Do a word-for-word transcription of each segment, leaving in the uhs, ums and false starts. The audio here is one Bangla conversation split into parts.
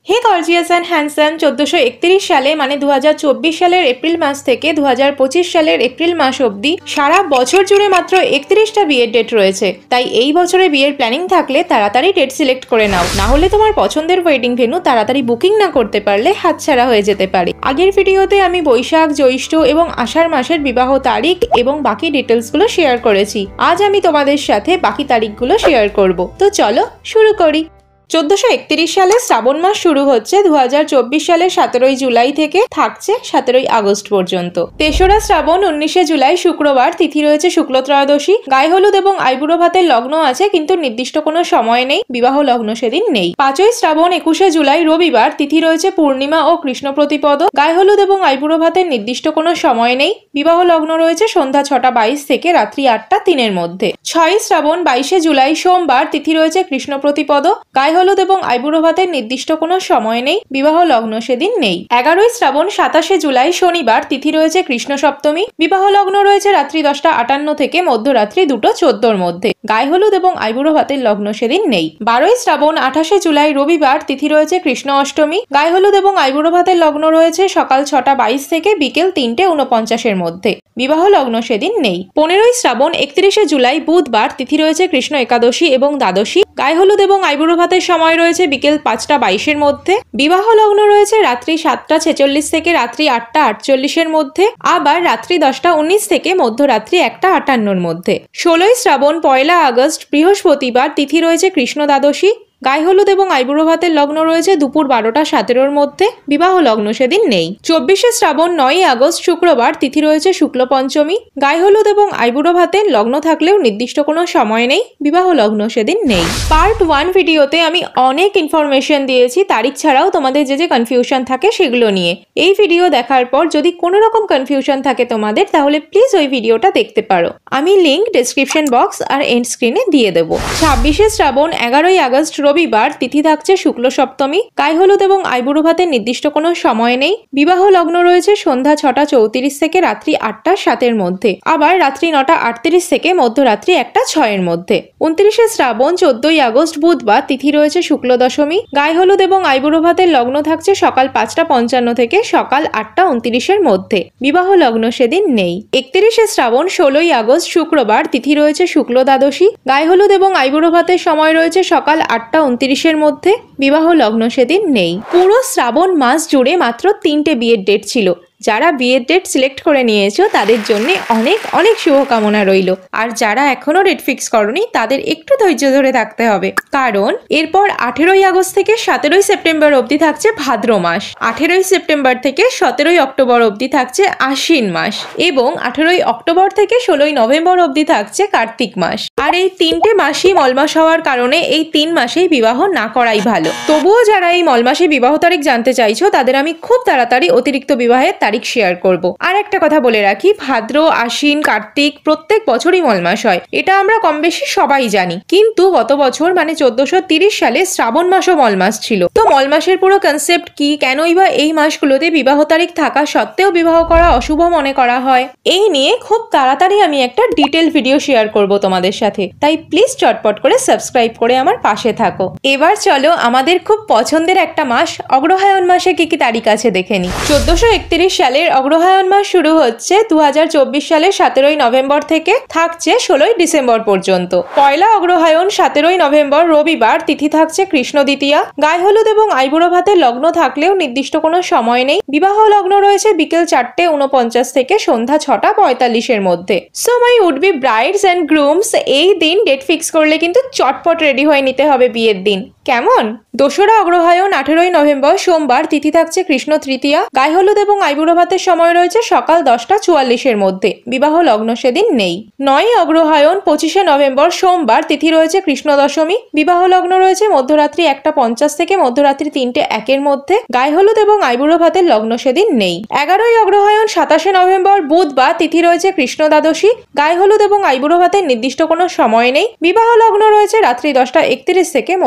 হে গর্জিয়াস অ্যান্ড হ্যান্ডসাম চোদ্দোশো একত্রিশ সালে মানে দু হাজার চব্বিশ সালের এপ্রিল মাস থেকে দু হাজার পঁচিশ সালের এপ্রিল মাস অবধি সারা বছর জুড়ে মাত্র একত্রিশটা বিয়ের ডেট রয়েছে। তাই এই বছরে বিয়ের প্ল্যানিং থাকলে তাড়াতাড়ি ডেট সিলেক্ট করে নাও, না হলে তোমার পছন্দের ওয়েডিং ভেন্যু তাড়াতাড়ি বুকিং না করতে পারলে হাতছাড়া হয়ে যেতে পারে। আগের ভিডিওতে আমি বৈশাখ, জ্যৈষ্ঠ এবং আষাঢ় মাসের বিবাহ তারিখ এবং বাকি ডিটেলসগুলো শেয়ার করেছি। আজ আমি তোমাদের সাথে বাকি তারিখগুলো শেয়ার করব। তো চলো শুরু করি। চোদ্দোশো একত্রিশ সালে শ্রাবণ মাস শুরু হচ্ছে দু হাজার চব্বিশ সালের সতেরোই জুলাই থেকে, থাকছে সতেরোই আগস্ট পর্যন্ত। তেসরা শ্রাবণ উনিশে জুলাই শুক্রবার, তিথি রয়েছে শুক্ল ত্রয়োদশী। গায়ে হলুদ এবং আইবুড়ো ভাতের লগ্ন আছে কিন্তু নির্দিষ্ট কোনো সময় নেই, বিবাহ লগ্ন সেদিন নেই। পাঁচই শ্রাবণ একুশে জুলাই রবিবার, তিথি রয়েছে পূর্ণিমা ও কৃষ্ণ প্রতিপদ। গায়ে হলুদ এবং আইবুড়ো ভাতের নির্দিষ্ট কোনো সময় নেই, বিবাহ লগ্ন রয়েছে সন্ধ্যা ছটা বাইশ থেকে রাত্রি আটটা তিনের মধ্যে। ছয়ই শ্রাবণ বাইশে জুলাই সোমবার, তিথি রয়েছে কৃষ্ণ প্রতিপদ। গায়ে হলুদ এবং আইবুড়ো ভাতের নির্দিষ্ট কোনো সময় নেই, বিবাহ লগ্ন সেদিন নেই। এগারোই শ্রাবণ সাতাশে জুলাই শনিবার, তিথি রয়েছে কৃষ্ণ সপ্তমী। বিবাহ লগ্ন রয়েছে রাত্রি দশটা আটান্ন থেকে মধ্যরাত্রি দুটো চোদ্দোর মধ্যে। গায়ে হলুদ এবং আইবুড়ো ভাতের লগ্ন সেদিন নেই। বারোই শ্রাবণ আঠাশে জুলাই রবিবার, তিথি রয়েছে কৃষ্ণ অষ্টমী। গায়ে হলুদ এবং আইবুড়ো ভাতের লগ্ন রয়েছে সকাল ছটা বাইশ থেকে বিকেল তিনটে উনপঞ্চাশের মধ্যে। বিবাহ লগ্ন সেদিন নেই। পনেরোই শ্রাবণ একত্রিশে জুলাই বুধবার, তিথি রয়েছে কৃষ্ণ একাদশী এবং দ্বাদশী। গায়ে হলুদ এবং আইবুড়ো ভাতের সময় রয়েছে বিকেল পাঁচটা বাইশের মধ্যে। বিবাহ লগ্ন রয়েছে রাত্রি সাতটা ছেচল্লিশ থেকে রাত্রি আটটা আটচল্লিশের মধ্যে, আবার রাত্রি দশটা উনিশ থেকে মধ্যরাত্রি একটা আটান্নর মধ্যে। ষোলোই শ্রাবণ পয়লা আগস্ট বৃহস্পতিবার, তিথি রয়েছে কৃষ্ণ দ্বাদশী। গায়ে হলুদ এবং আইবুড়ো ভাতের লগ্ন রয়েছে দুপুর বারোটা সতেরোর মধ্যে, বিবাহ লগ্ন সেদিন নেই। চব্বিশে শ্রাবণ নয়ই আগস্ট শুক্রবার, তিথি রয়েছে শুক্ল পঞ্চমী। গায়ে হলুদ এবং আইবুড়ো ভাতের লগ্ন থাকলেও নির্দিষ্ট কোনো সময় নেই, বিবাহ লগ্ন সেদিন নেই। পার্ট ওয়ান ভিডিওতে আমি অনেক ইনফরমেশন দিয়েছি তারিখ ছাড়াও তোমাদের যে যে কনফিউশন থাকে সেগুলো নিয়ে। এই ভিডিও দেখার পর যদি কোনো রকম কনফিউশন থাকে তোমাদের, তাহলে প্লিজ ওই ভিডিওটা দেখতে পারো। আমি লিঙ্ক ডেসক্রিপশন বক্স আর এন্ড স্ক্রিনে দিয়ে দেবো। ছাব্বিশে শ্রাবণ এগারোই আগস্ট রবিবার, তিথি থাকছে শুক্ল সপ্তমী। গায়ে হলুদ এবং আইবুড়ো ভাতের নির্দিষ্ট কোনো সময় নেই, বিবাহ লগ্ন রয়েছে সন্ধ্যা ছটা চৌত্রিশ থেকে রাত্রি আটটা সাতের মধ্যে, আবার রাত্রি নটা আটত্রিশ থেকে মধ্যরাত্রি একটা ছয়ের মধ্যে। উনত্রিশে শ্রাবণ চোদ্দই আগস্ট বুধবার, তিথি রয়েছে শুক্ল দশমী। গায়ে হলুদ এবং আইবুড়ো ভাতের লগ্ন থাকছে সকাল পাঁচটা পঞ্চান্ন থেকে সকাল আটটা উনত্রিশের মধ্যে, বিবাহ লগ্ন সেদিন নেই। একত্রিশে শ্রাবণ ষোলোই আগস্ট শুক্রবার, তিথি রয়েছে শুক্ল দ্বাদশী। গায়ে হলুদ এবং আইবুড়ো ভাতের সময় রয়েছে সকাল আটটা উনত্রিশের মধ্যে, বিবাহ লগ্ন সেদিন নেই। পুরো শ্রাবণ মাস জুড়ে মাত্র তিনটে বিয়ের ডেট ছিল। যারা বিয়ের ডেট সিলেক্ট করে নিয়েছো তাদের জন্য অনেক অনেক শুভকামনা রইল। আর যারা এখনো ডেট ফিক্স করনি তাদের একটু ধৈর্য ধরে থাকতে হবে, কারণ এরপর আঠেরোই আগস্ট থেকে সতেরোই সেপ্টেম্বর অবধি থাকছে ভাদ্র মাস। আঠেরোই সেপ্টেম্বর থেকে সতেরোই অক্টোবর অবধি থাকছে আশ্বিন মাস এবং আঠেরোই অক্টোবর থেকে ষোলোই নভেম্বর অবধি থাকছে কার্তিক মাস। আর এই তিনটে মাসই মলমাস হওয়ার কারণে এই তিন মাসেই বিবাহ না করাই ভালো। তবুও যারা এই মলমাসে বিবাহ তারিখ জানতে চাইছো তাদের আমি খুব তাড়াতাড়ি অতিরিক্ত বিবাহের তারিখ শেয়ার করব। আর একটা কথা বলে রাখি, ভাদ্র, আশ্বিন, কার্তিক প্রত্যেক বছরই মলমাস হয়, এটা আমরা কম বেশি সবাই জানি। কিন্তু গত বছর মানে চোদ্দশো তিরিশ সালে শ্রাবণ মাসও মলমাস ছিল। তো মলমাসের পুরো কনসেপ্ট কি, কেনই বা এই মাসগুলোতে বিবাহ তারিখ থাকা সত্ত্বেও বিবাহ করা অশুভ মনে করা হয়, এই নিয়ে খুব তাড়াতাড়ি আমি একটা ডিটেল ভিডিও শেয়ার করব তোমাদের সাথে। তাই প্লিজ চটপট করে সাবস্ক্রাইব করে আমার পাশে থাকো। এবার চলো আমাদের খুব পছন্দের একটা মাস অগ্রহায়ণ মাসে কি কি তারিখ আছে দেখে নি। চোদ্দশো একত্রিশ সালের অগ্রহায়ণ মাস শুরু হচ্ছে দু হাজার চব্বিশ সালের সতেরোই নভেম্বর থেকে, থাকছে ষোলোই ডিসেম্বর পর্যন্ত। পয়লা অগ্রহায়ণ সতেরোই নভেম্বর রবিবার, তিথি থাকছে কৃষ্ণ দ্বিতীয়া। গায়ে হলুদ এবং আইবুড়ো ভাতের লগ্ন থাকলেও নির্দিষ্ট কোনো সময় নেই, বিবাহ লগ্ন রয়েছে বিকেল চারটে উনপঞ্চাশ থেকে সন্ধ্যা ছটা পঁয়তাল্লিশের মধ্যে। So my would be brides and grooms, এই দিন ডেট ফিক্স করলে কিন্তু চটপট রেডি হয়ে নিতে হবে বিয়ের দিন, কেমন? দোসরা অগ্রহায়ণ আঠেরোই নভেম্বর সোমবার, তিথি থাকছে কৃষ্ণ তৃতীয়া। গায়ে হলুদ এবং আইবুড়ো ভাতের সময় রয়েছে সকাল দশটা চুয়াল্লিশের মধ্যে, বিবাহ লগ্ন সেদিন নেই। নয় অগ্রহায়ণ পঁচিশে নভেম্বর সোমবার, তিথি রয়েছে কৃষ্ণ দশমী। বিবাহ লগ্ন রয়েছে মধ্যরাত্রি একটা পঞ্চাশ থেকে মধ্যরাত্রি তিনটে একের মধ্যে, গায়ে হলুদ এবং আইবুড়ো ভাতের লগ্ন সেদিন নেই। এগারোই অগ্রহায়ণ সাতাশে নভেম্বর বুধবার, তিথি রয়েছে কৃষ্ণ দ্বাদশী। গায়ে হলুদ এবং আইবুড়ো ভাতের নির্দিষ্ট কোনো সময় নেই, বিবাহ লগ্ন রয়েছে রাত্রি দশটা একত্রিশ থেকে মধ্যরাত্রি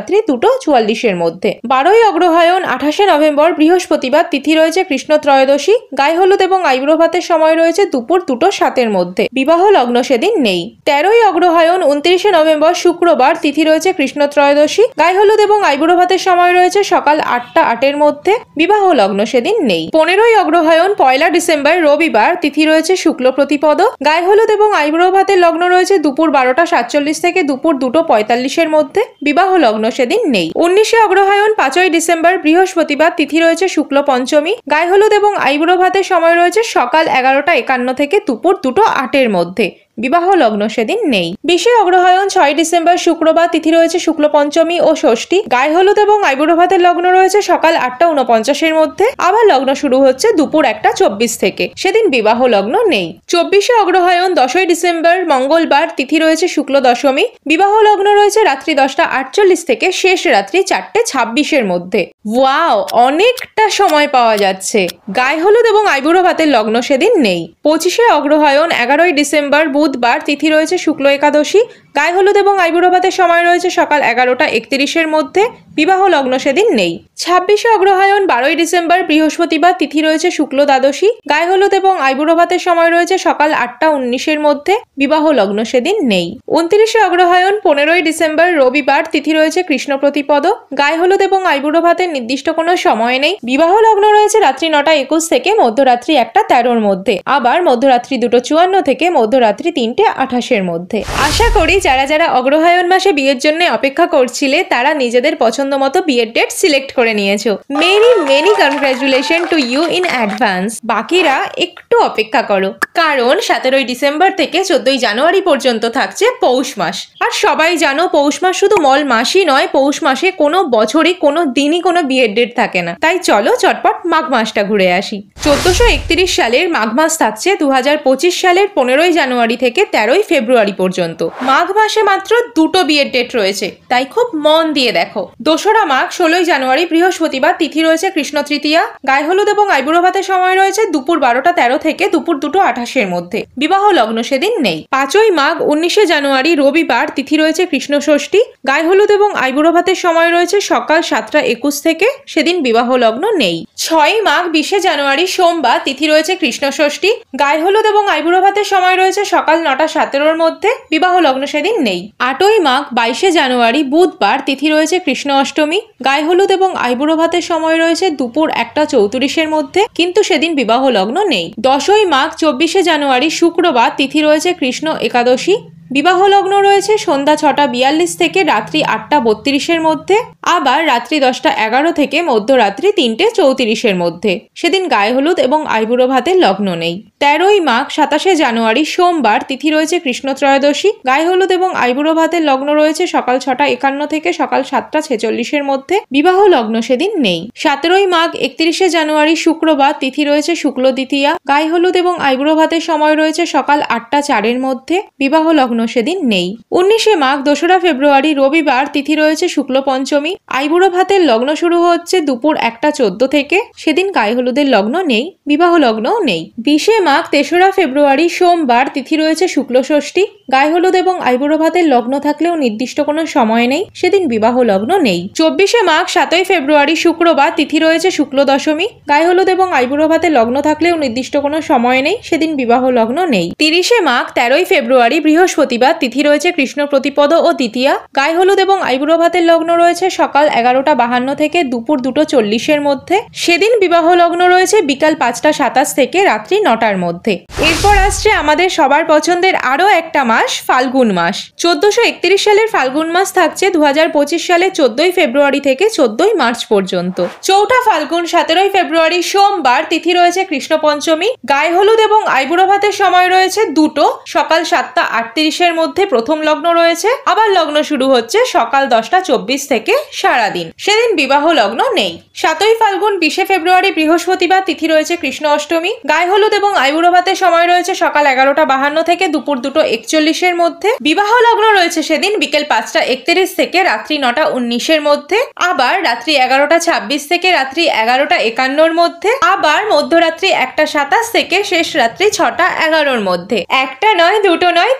মধ্যরাত্রি দুটো চুয়াল্লিশের মধ্যে। বারোই অগ্রহায়ণ আঠাশে নভেম্বর বৃহস্পতিবার, তিথি রয়েছে কৃষ্ণ ত্রয়োদশী, গায়ে হলুদ এবং আইবুড়ো ভাতের সময় রয়েছে দুপুর দুটো সাতের মধ্যে, বিবাহ লগ্ন সেদিন নেই। তেরোই অগ্রহায়ণ উনত্রিশে নভেম্বর শুক্রবার, তিথি রয়েছে কৃষ্ণ ত্রয়োদশী, গায়ে হলুদ এবং আইবুড়ো ভাতের সময় রয়েছে সকাল আটটা আটের মধ্যে, বিবাহ লগ্ন সেদিন নেই। পনেরোই অগ্রহায়ণ পয়লা ডিসেম্বর রবিবার, তিথি রয়েছে শুক্ল প্রতিপদ, গায়ে হলুদ এবং আইবুড়ো ভাতের লগ্ন রয়েছে দুপুর বারোটা সাতচল্লিশ থেকে দুপুর দুটো পঁয়তাল্লিশের মধ্যে, বিবাহ লগ্ন সেদিন নেই। উনিশে অগ্রহায়ণ পাঁচই ডিসেম্বর বৃহস্পতিবার, তিথি রয়েছে শুক্ল পঞ্চমী, গায়ে হলুদ এবং আইবুড়ো ভাতের সময় রয়েছে সকাল এগারোটা একান্ন থেকে দুপুর দুটো আটের মধ্যে, বিবাহ লগ্ন সেদিন নেই। বিশে অগ্রহায়ণ ছয় ডিসেম্বর শুক্রবার, তিথি রয়েছে শুক্ল পঞ্চমী ও ষষ্ঠী, গায়ে হলুদ এবং আইবুড়ো ভাতের লগ্ন রয়েছে সকাল আটটা উনপঞ্চাশের মধ্যে, আবার লগ্ন শুরু হচ্ছে দুপুর একটা চব্বিশ থেকে, সেদিন বিবাহ লগ্ন নেই। চব্বিশে অগ্রহায়ণ দশই ডিসেম্বর মঙ্গলবার, তিথি রয়েছে শুক্ল দশমী, বিবাহ লগ্ন রয়েছে রাত্রি দশটা আটচল্লিশ থেকে শেষ রাত্রি চারটে ছাব্বিশের মধ্যে। ওয়াও, অনেকটা সময় পাওয়া যাচ্ছে। গায়ে হলুদ এবং আইবুড়ো ভাতের লগ্ন সেদিন নেই। পঁচিশে অগ্রহায়ণ এগারোই ডিসেম্বর বুধবার, তিথি রয়েছে শুক্ল একাদশী, গায়ে হলুদ এবং আইবুড়ো ভাতের সময় রয়েছে সকাল এগারোটা একত্রিশের মধ্যে, বিবাহ লগ্ন সেদিন নেই। ছাব্বিশে অগ্রহায়ণ বারোই ডিসেম্বর বৃহস্পতিবার, তিথি রয়েছে শুক্ল দ্বাদশী, গায়ে হলুদ এবং আইবুড়ো ভাতের সময় রয়েছে সকাল আটটা উনিশের মধ্যে, বিবাহ লগ্ন সেদিন নেই। উনত্রিশে অগ্রহায়ণ পনেরোই ডিসেম্বর রবিবার, তিথি রয়েছে কৃষ্ণ প্রতিপদ, গায়ে হলুদ এবং আইবুড়ো ভাতের নির্দিষ্ট কোনো সময় নেই, বিবাহ লগ্ন রয়েছে রাত্রি নটা একুশ থেকে মধ্যরাত্রি একটা তেরোর মধ্যে, আবার মধ্যরাত্রি দুটো চুয়ান্ন থেকে মধ্যরাত্রি তিনটে আঠাশের মধ্যে। আশা করি যারা যারা অগ্রহায়ণ মাসে বিয়ের জন্য অপেক্ষা করছিলে তারা নিজেদের পছন্দ মতো বিয়ের ডেট সিলেক্ট করে নিয়েছো। Many many congratulation to you in advance. বাকিরা একটু অপেক্ষা করো, কারণ সতেরোই ডিসেম্বর থেকে চোদ্দই জানুয়ারি পর্যন্ত থাকছে পৌষ মাস। আর সবাই জানো পৌষ মাস শুধু মল মাসই নয়, পৌষ মাসে কোনো বছরই কোনো দিনই কোনো বিয়ের ডেট থাকে না। তাই চলো চটপট মাঘ মাসটা ঘুরে আসি। চোদ্দশো একত্রিশ সালের মাঘ মাস থাকছে দু হাজার পঁচিশ সালের পনেরোই জানুয়ারি থেকে তেরোই ফেব্রুয়ারি পর্যন্ত। মাঘ মাসে মাত্র দুটো বিয়ের ডেট রয়েছে, তাই খুব মন দিয়ে দেখো। দোসরা মাঘ ষোলোই জানুয়ারি বৃহস্পতিবার, তিথি রয়েছে কৃষ্ণ তৃতীয়া, গায়ে হলুদ এবং আইবুড়ো ভাতের সময় রয়েছে দুপুর বারোটা তেরো থেকে দুপুর দুটো আঠাশের মধ্যে, বিবাহ লগ্ন সেদিন নেই। পাঁচই মাঘ উনিশে জানুয়ারি রবিবার, তিথি রয়েছে কৃষ্ণ ষষ্ঠী, গায়ে হলুদ এবং আইবুড়ো ভাতের সময় রয়েছে সকাল সাতটা একুশ থেকে, সেদিন বিবাহ লগ্ন নেই। ছয়ই মাঘ বিশে জানুয়ারি সোমবার, তিথি রয়েছে কৃষ্ণ ষষ্ঠী, গায়ে হলুদ এবং আইবুড়ো ভাতের সময় রয়েছে সকাল নটা সতেরোর মধ্যে, বিবাহ লগ্ন সেদিন নেই। আটই মাঘ বাইশে জানুয়ারি বুধবার, তিথি রয়েছে কৃষ্ণ অষ্টমী, গায়ে হলুদ এবং আইবুড়ো ভাতের সময় রয়েছে দুপুর একটা চৌত্রিশের মধ্যে, কিন্তু সেদিন বিবাহ লগ্ন নেই। দশই মাঘ চব্বিশে জানুয়ারি শুক্রবার, তিথি রয়েছে কৃষ্ণ একাদশী, বিবাহ লগ্ন রয়েছে সন্ধ্যা ছটা বিয়াল্লিশ থেকে রাত্রি আটটা বত্রিশের মধ্যে, আবার রাত্রি দশটা এগারো থেকে মধ্যরাত্রি তিনটে চৌত্রিশের মধ্যে, সেদিন গায়ে হলুদ এবং আইবুড়ো ভাতের লগ্ন নেই। তেরোই মাঘ সাতাশে জানুয়ারি সোমবার, তিথি রয়েছে কৃষ্ণ ত্রয়োদশী, গায়ে হলুদ এবং আইবুড়ো ভাতের লগ্ন রয়েছে সকাল ছটা একান্ন থেকে সকাল সাতটা ছেচল্লিশের মধ্যে, বিবাহ লগ্ন সেদিন নেই। সতেরোই মাঘ একত্রিশে জানুয়ারি শুক্রবার, তিথি রয়েছে শুক্ল দ্বিতীয়া, গায়ে হলুদ এবং আইবুড়ো ভাতের সময় রয়েছে সকাল আটটা চারের মধ্যে, বিবাহ লগ্ন সেদিন নেই। উনিশে মাঘ দোসরা ফেব্রুয়ারি রবিবার, তিথি রয়েছে শুক্ল পঞ্চমী, আইবুড়ো ভাতের লগ্ন শুরু হচ্ছে দুপুর একটা চোদ্দ থেকে, সেদিন গায়ে হলুদের লগ্ন নেই, বিবাহ লগ্নও নেই। বিশে মাঘ তেসরা ফেব্রুয়ারি সোমবার, তিথি রয়েছে শুক্ল ষষ্ঠী, গায়ে হলুদ এবং আইবুড়ো ভাতের লগ্ন থাকলেও নির্দিষ্ট কোনো সময় নেই, সেদিন বিবাহ লগ্ন নেই। চব্বিশে মাঘ সাতই ফেব্রুয়ারি শুক্রবার, তিথি রয়েছে শুক্ল দশমী, গায়ে হলুদ এবং আইবুড়ো ভাতের লগ্ন থাকলেও নির্দিষ্ট কোনো সময় নেই, সেদিন বিবাহ লগ্ন নেই। তিরিশে মাঘ তেরোই ফেব্রুয়ারি বৃহস্পতিবার, তিথি রয়েছে কৃষ্ণ প্রতিপদ ও দ্বিতীয়া, গায়ে হলুদ এবং আইবুড়ো ভাতের লগ্ন রয়েছে সকাল এগারোটা বাহান্ন থেকে দুপুর দুটো চল্লিশের মধ্যে, সেদিন বিবাহ লগ্ন রয়েছে বিকাল পাঁচটা সাতাশ থেকে রাত্রি নটার মধ্যে। এরপর আসছে আমাদের সবার পছন্দের আরো একটা মাস, ফাল্গুন মাস। চোদ্দশো একত্রিশ সালের ফাল্গুন মাস থাকছে দু হাজার পঁচিশ সালের চোদ্দই ফেব্রুয়ারি থেকে চোদ্দই মার্চ পর্যন্ত। চৌঠা ফাল্গুন সতেরোই ফেব্রুয়ারি সোমবার, তিথি রয়েছে কৃষ্ণ পঞ্চমী, গায়ে হলুদ এবং আইবুড়ো ভাতের সময় রয়েছে দুটো, সকাল সাতটা আটত্রিশের মধ্যে প্রথম লগ্ন রয়েছে, আবার লগ্ন শুরু হচ্ছে সকাল দশটা চব্বিশ থেকে সারাদিন, সেদিন বিবাহ লগ্ন নেই। সাতই ফাল্গুন বিশে ফেব্রুয়ারি বৃহস্পতিবার, তিথি রয়েছে কৃষ্ণ অষ্টমী, গায়ে হলুদ এবং আইবুড়ো ভাতের সময় রয়েছে সকাল এগারোটা বাহান্ন থেকে দুপুর দুটো একচল্লিশের মধ্যে, বিবাহ লগ্ন রয়েছে সেদিন বিকেল পাঁচটা একত্রিশ থেকে রাত্রি নটা উনিশের মধ্যে, আবার রাত্রি এগারোটা ছাব্বিশ থেকে রাত্রি এগারোটা একান্নর মধ্যে, আবার মধ্যরাত্রি একটা সাতাশ থেকে শেষ রাত্রি ছটা এগারোর মধ্যে। একটা নয়, দুটো নয়, তিন তিন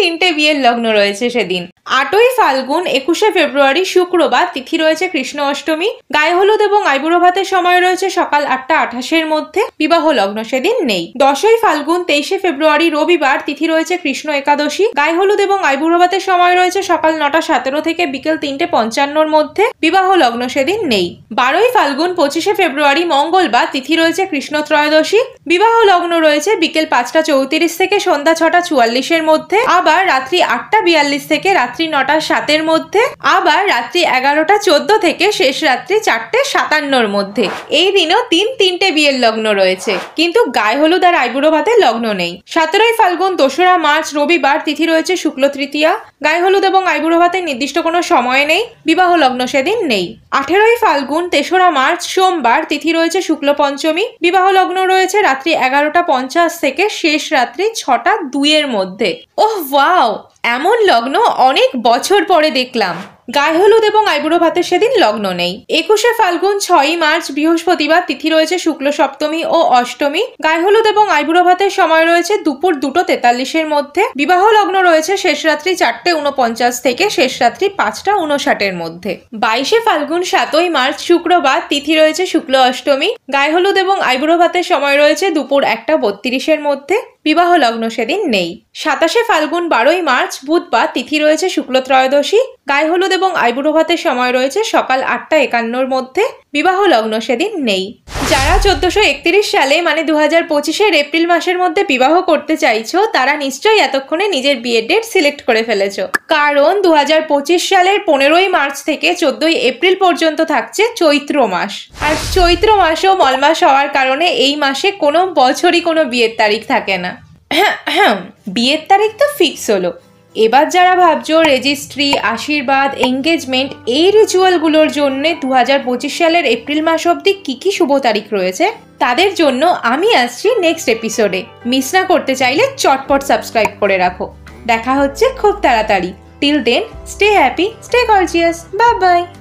তিনটে বিয়ের লগ্ন রয়েছে সেদিন। আটই ফাল্গুন একুশে ফেব্রুয়ারি শুক্রবার, তিথি রয়েছে কৃষ্ণ অষ্টমী। গায়ে হলুদ এবং আইবুড়ো ভাতের সময় রয়েছে সকাল আটটা আঠাশের মধ্যে, বিবাহ লগ্ন সেদিন নেই। দশই ফাল্গুন তেইশে ফেব্রুয়ারি রবিবার, তিথি রয়েছে কৃষ্ণ একাদশী। গায়ে হলুদ এবং আইবুড়ো ভাতের সময় রয়েছে সকাল নটা সতেরো থেকে বিকেল তিনটে পঞ্চান্নর মধ্যে, বিবাহ লগ্ন সেদিন নেই। বারোই ফাল্গুন পঁচিশে ফেব্রুয়ারি মঙ্গলবার, তিথি রয়েছে কৃষ্ণ ত্রয়োদশী। বিবাহ লগ্ন রয়েছে বিকেল পাঁচটা চৌত্রিশ থেকে সন্ধ্যা ছটা চুয়াল্লিশের মধ্যে, আবার রাত্রি আটটা বিয়াল্লিশ থেকে রাত্রি নটা সাতের মধ্যে, আবার রাত্রি এগারোটা চোদ্দ থেকে শেষ রাত্রি চারটে সাতান্নর মধ্যে। এই দিনও তিন তিনটে বিয়ের লগ্ন রয়েছে, কিন্তু গায়ে হলুদ আর আইবুড়ো ভাতের লগ্ন নেই। সতেরোই ফাল্গুন দোসরা মার্চ রবিবার, তিথি রয়েছে শুক্ল তৃতীয়া। গায়ে হলুদ এবং আইবুড়ো ভাতের নির্দিষ্ট কোনো সময় নেই, বিবাহ লগ্ন সেদিন নেই। আঠেরোই ফাল্গুন তেসরা মার্চ সোমবার, তিথি রয়েছে শুক্ল পঞ্চমী। বিবাহ লগ্ন রয়েছে রাত্রি এগারোটা পঞ্চাশ থেকে শেষ রাত্রি ছটা দুইয়ের মধ্যে। ওহ ওয়াও, এমন লগ্ন অনেক বছর পরে দেখলাম। গায়ে হলুদ এবং আইবুড়ো ভাতের সেদিন লগ্ন নেই। একুশে ফাল্গুন ছয়ই মার্চ বৃহস্পতিবার, তিথি রয়েছে শুক্ল সপ্তমী ও অষ্টমী। গায়ে হলুদ এবং আইবুড়ো ভাতের সময় রয়েছে দুপুর দুটো তেতাল্লিশের মধ্যে, বিবাহ লগ্ন রয়েছে শেষ রাত্রি চারটে উনপঞ্চাশ থেকে শেষ রাত্রি পাঁচটা উনষাটের মধ্যে। বাইশে ফাল্গুন সাতই মার্চ শুক্রবার, তিথি রয়েছে শুক্ল অষ্টমী। গায়ে হলুদ এবং আইবুড়ো ভাতের সময় রয়েছে দুপুর একটা বত্রিশের মধ্যে, বিবাহ লগ্ন সেদিন নেই। সাতাশে ফাল্গুন বারোই মার্চ বুধবার, তিথি রয়েছে শুক্ল ত্রয়োদশী। গায়ে হলুদ এবং আইবুড়ো ভাতের সময় রয়েছে সকাল আটটা একান্নর মধ্যে, বিবাহ লগ্ন সেদিন নেই। যারা চোদ্দশো একত্রিশ সালে মানে দু হাজার পঁচিশের এপ্রিল মাসের মধ্যে বিবাহ করতে চাইছো, তারা নিশ্চয়ই এতক্ষণে নিজের বিয়ের ডেট সিলেক্ট করে ফেলেছো, কারণ দু হাজার পঁচিশ সালের পনেরোই মার্চ থেকে চোদ্দই এপ্রিল পর্যন্ত থাকছে চৈত্র মাস। আর চৈত্র মাসও মলমাস হওয়ার কারণে এই মাসে কোনো বছরই কোনো বিয়ের তারিখ থাকে না। বিয়ের তারিখ তো ফিক্স হলো। এবার যারা ভাবছো রেজিস্ট্রি, আশীর্বাদ, এঙ্গেজমেন্ট এই রিচুয়ালগুলোর জন্য দু হাজার পঁচিশ সালের এপ্রিল মাস অবধি কি কি শুভ তারিখ রয়েছে, তাদের জন্য আমি আসছি নেক্সট এপিসোডে। মিস না করতে চাইলে চটপট সাবস্ক্রাইব করে রাখো। দেখা হচ্ছে খুব তাড়াতাড়ি। Till then, stay happy, stay gorgeous, bye by.